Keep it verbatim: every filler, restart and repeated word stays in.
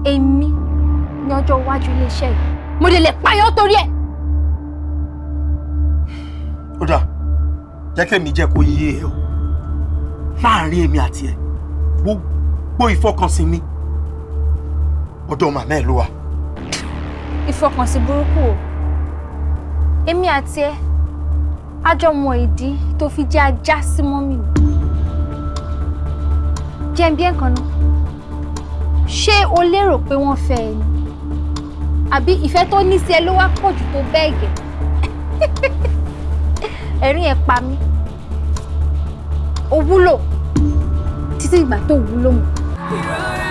èmi ní ọjọ́ iwájú iléeṣẹ́ yìí mo lè lè payọ́ torí ẹ̀. ó dà jẹ́ kí èmi jẹ́ kó yé ẹ o láàrin èmi àti ẹ gbogbo ìfọkànsìn mi ọ̀dọ̀ màmá ẹ ló wà. ìfọkànsìn burúkú o èmi àti ẹ àjọ mọ ìdí tó fi jẹ́ ajá sí mọ́mì mi. jẹ́ ń bí ẹ̀kan náà ṣé o lérò pé wọ́n fẹ́ ẹ ni àbí ìfẹ́ tó ní sí ẹ ló wá pọ̀ jù tó bẹ́ẹ̀ gẹ́ ẹ̀rín ẹ̀ pa mí ó wúlò títí ìgbà tó wúlò mọ́.